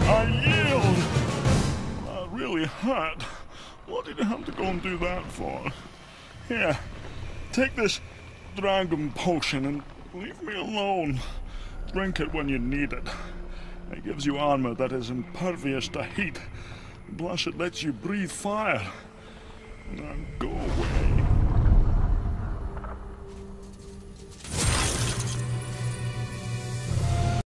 I yield! That really hurt. What did you have to go and do that for? Here, take this dragon potion and leave me alone. Drink it when you need it. It gives you armor that is impervious to heat. Plus it lets you breathe fire. Now go away.